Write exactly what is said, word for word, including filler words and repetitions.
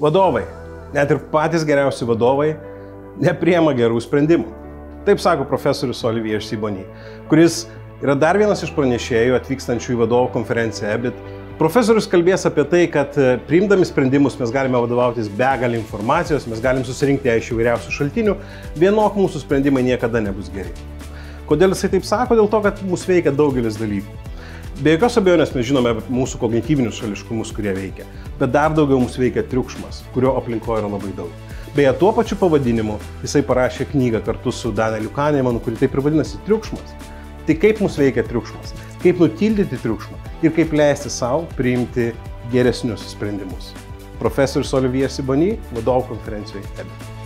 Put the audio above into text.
Vadovai, net ir patys geriausi vadovai, nepriema gerų sprendimų. Taip sako profesorius Olivier Sibony, kuris yra dar vienas iš pranešėjų atvykstančių į vadovų konferenciją EBIT. Profesorius kalbės apie tai, kad priimdami sprendimus mes galime vadovautis begalį informacijos, mes galim susirinkti ją iš įvairiausių šaltinių, vienok mūsų sprendimai niekada nebus geri. Kodėl jisai taip sako? Dėl to, kad mus veikia daugelis dalykų. Be jokios abejonės mes žinome mūsų kognityvinius šališkumus, kurie veikia, bet dar daugiau mus veikia triukšmas, kurio aplinkoje yra labai daug. Beje, tuo pačiu pavadinimu jisai parašė knygą kartu su Danieliu Kahnemanu, kuri taip ir vadinasi triukšmas. Tai kaip mus veikia triukšmas, kaip nutildyti triukšmą ir kaip leisti savo priimti geresnius sprendimus. Profesorius Olivier Sibony, vadovų konferencijoje EBIT.